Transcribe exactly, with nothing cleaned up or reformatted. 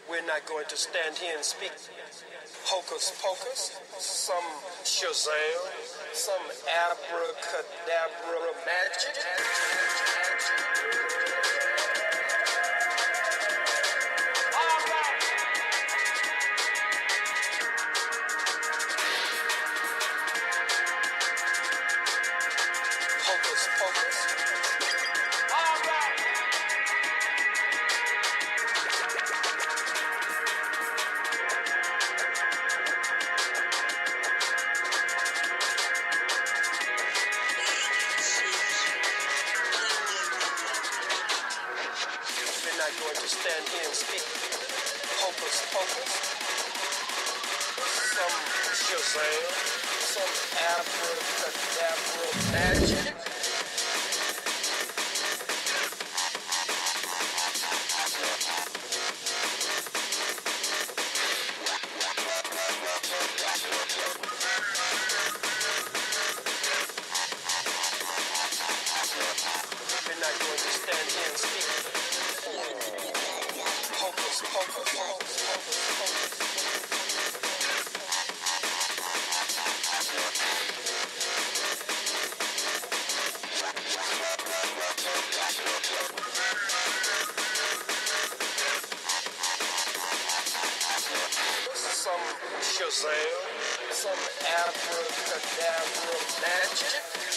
We're not going to stand here and speak hocus pocus, some Shazam, some abracadabra magic. Hocus pocus. All right. We're not going to stand here and speak hocus pocus, some Shazam, some abracadabra magic. We're not going to stand here and speak hocus pocus, hocus pocus, some Shazam, some abracadabra magic.